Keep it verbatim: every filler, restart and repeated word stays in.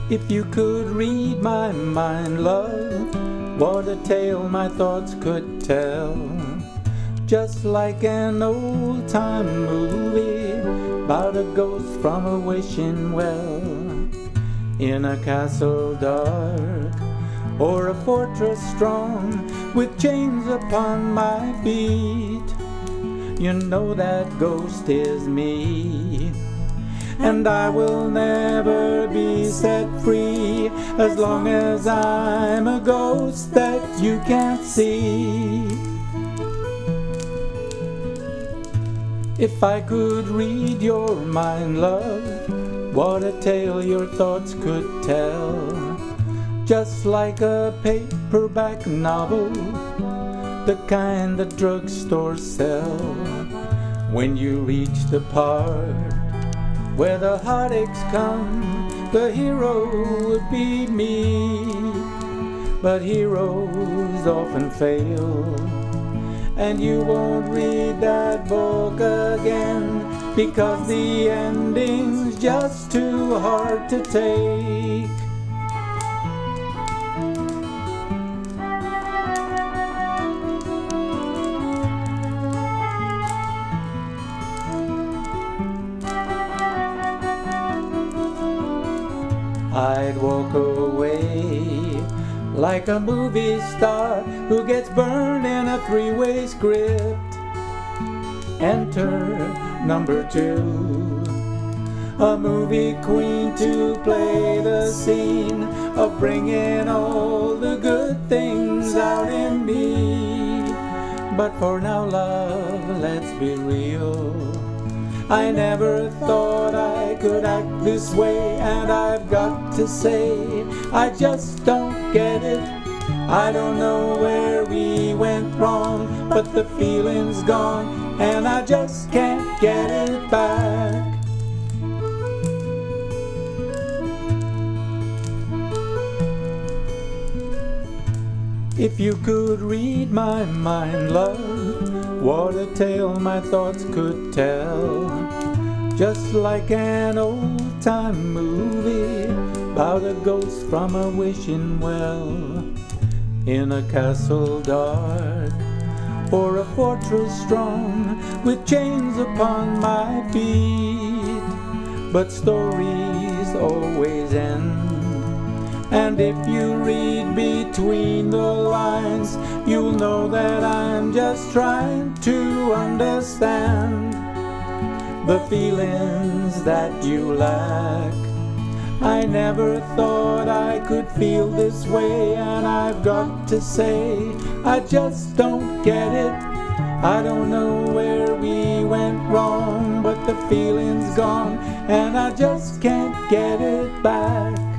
If you could read my mind, love, what a tale my thoughts could tell. Just like an old-time movie about a ghost from a wishing well, in a castle dark or a fortress strong with chains upon my feet. You know that ghost is me, and I will never be set free as long as I'm a ghost that you can't see. If I could read your mind, love, what a tale your thoughts could tell. Just like a paperback novel, the kind that drugstores sell. When you reach the part where the heartaches come, the hero would be me. But heroes often fail, and you won't read that book again, because the ending's just too hard to take. I'd walk away like a movie star who gets burned in a three-way script. Enter number two, a movie queen to play the scene of bringing all the good things out in me. But for now, love, let's be real, I never thought I could act this way, and I've got to say, I just don't get it. I don't know where we went wrong, but the feeling's gone, and I just can't get it back. If you could read my mind, love, what a tale my thoughts could tell. Just like an old-time movie about a ghost from a wishing well, in a castle dark or a fortress strong with chains upon my feet. But stories always end, and if you read between the lines, you'll know that I'm just trying to understand the feelings that you lack. I never thought I could feel this way, and I've got to say, I just don't get it. I don't know where we went wrong, but the feeling's gone, and I just can't get it back.